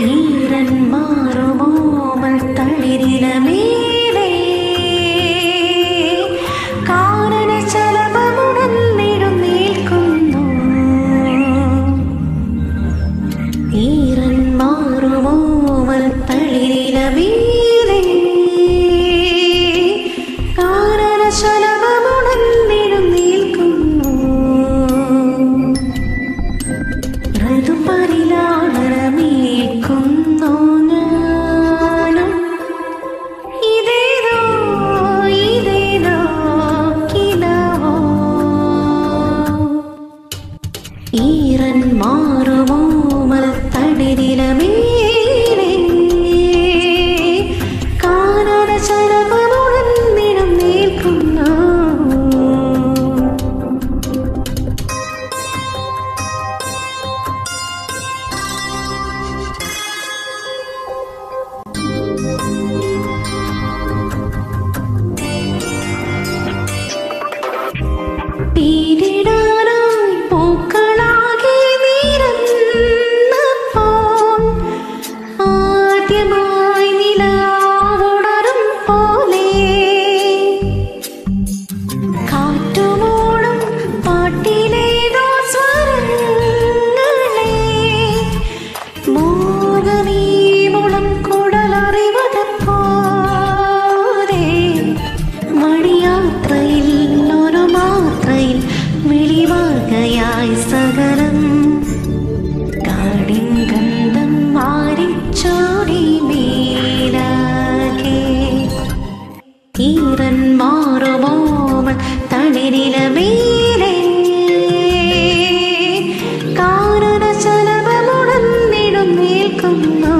ഈരൻ മാറുമോമൽ തളിരിലമേലെ കാനന ചലഭമുടന്നിടുന്നേൽക്കുന്നു. ഈരൻ മാറുമോമൽ തളിരിലമേലെ കാനന ചലഭമുടന്നിടുന്നേൽക്കുന്നു. ഋതുപരിലാളനമേൽക്കുന്നു ഞാനും ഇതേതോ ഇതേതോ കിനാവോ. ഈരൻ മാറുമോമൽ തളിരിലമേലെ കാനന ചലഭമുടന്നിടുന്നേൽക്കുന്നു. തീരിടാനായി പൂക്കളാകെ നിരന്നപ്പോൾ ആദ്യമായി നിലാവുണരും പോലെ കാറ്റുമൂടും പാട്ടിലേതോ സ്വരങ്ങളെ മോഹമീ മുളം കുടലറിവതപ്പോലെ മണിയാത്രയിൽ ഒരു മാത്രയിൽ വിളിവാകയായി സകലം കാടിൻ ഗന്ധം മാറിച്ചോടി മേലാകെ. ഈരൻ മാറുമോമൽ തളിരിലമേലെ കാനന ചലഭമുടന്നിടുന്നേൽക്കുന്നു.